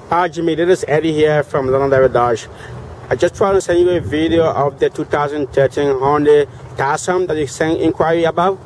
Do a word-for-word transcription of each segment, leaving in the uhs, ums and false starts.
Hi Jimmy, this is Eddie here from Hyundai Dodge. I just tried to send you a video of the two thousand thirteen Hyundai Tucson that you sent inquiry about.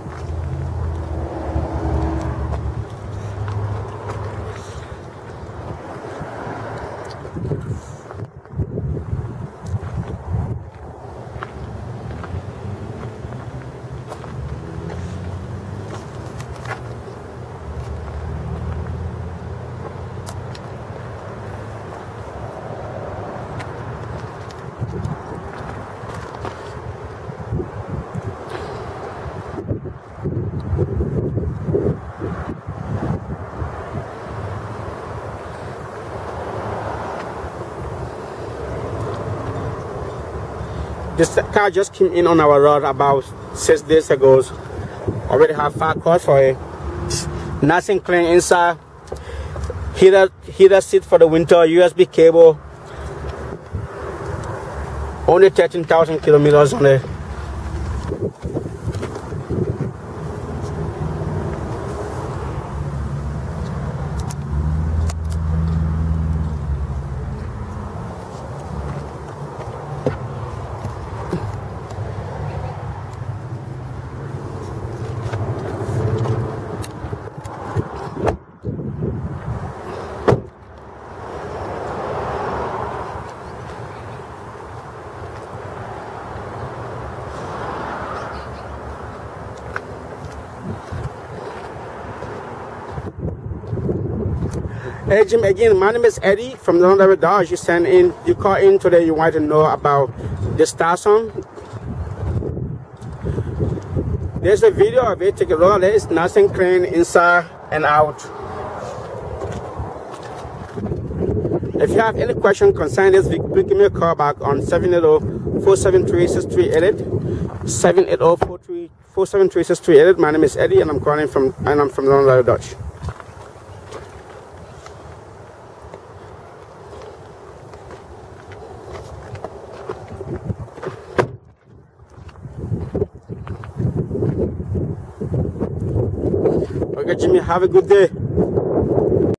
This car just came in on our road about six days ago. Already have five calls for it. Nothing clean inside. Heater, heater seat for the winter, U S B cable. Only thirteen thousand kilometers on it. Hey Jim, again, my name is Eddie from the Hyundai Dodge. You sent in, you called in today. You want to know about this Tucson. There's a video of it. Take a look. There is nothing clean inside and out. If you have any question concerning this, please give me a call back on seven eight zero, four seven three, six three eight eight. seven eight zero, four seven three, six three eight eight. My name is Eddie, and I'm calling from and I'm from the Hyundai Dodge. Okay, Jimmy, have a good day.